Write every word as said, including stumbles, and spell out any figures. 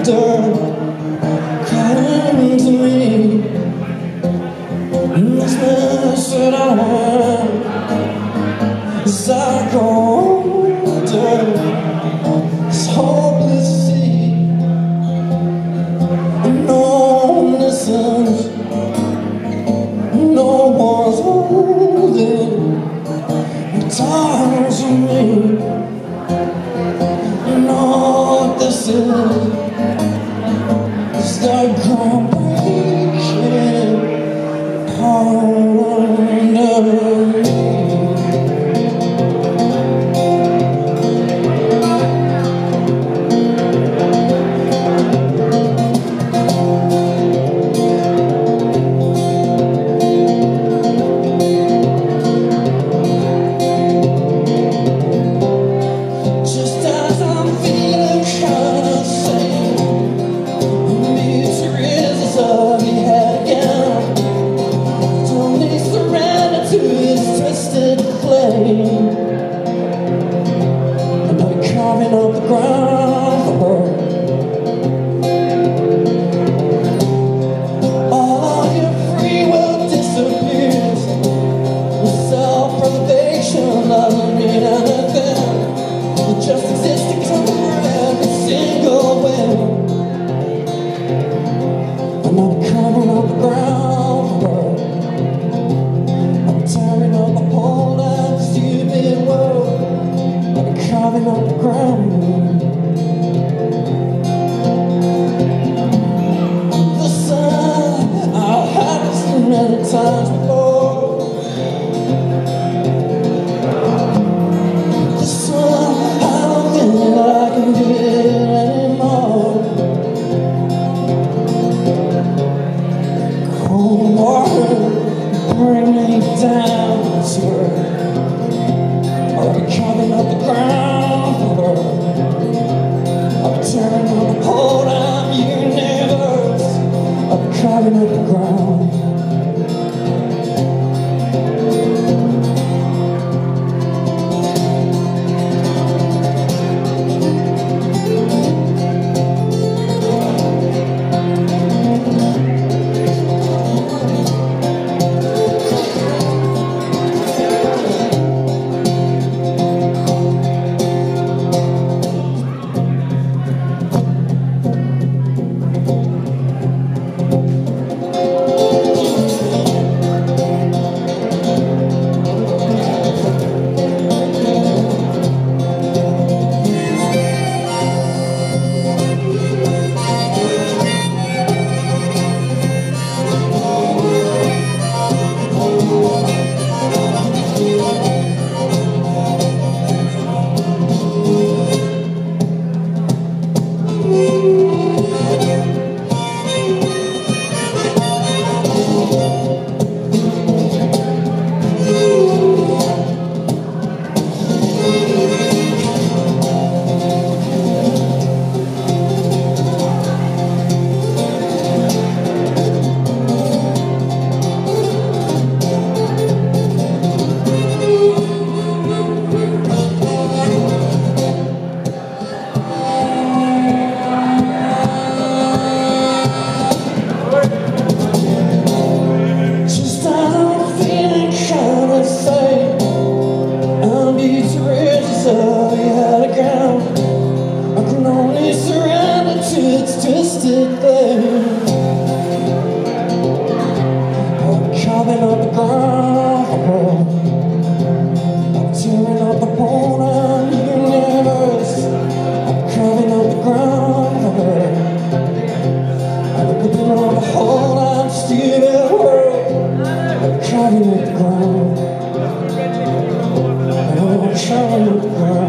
dirt cutting to me. This mess that I have as I go older, this hopeless sea, no one listens, no one's holding guitars on me. You know what this is, it's the groundbreaking heart under me. And I'm carving up the ground for her. All of your free will disappears. Self-preservation doesn't mean anything. You just exist to cover every single win. And I'm carving up the ground for her. I'm tearing up the pole that stupid world. I'm carving up the ground. The sun, I've had this too many times before. This one, I don't think I can do it anymore. Cold water, bring me down to her. I'll be carving up the ground for her. I'll be tearing up the whole damn universe. I'll be carving up the ground. Twisted thing. I'm carving up the ground. I'm tearing up the whole damn universe. I'm carving up the ground. I'm ripping up the whole damn stupid world. I'm carving up the ground. I'm carving up the ground.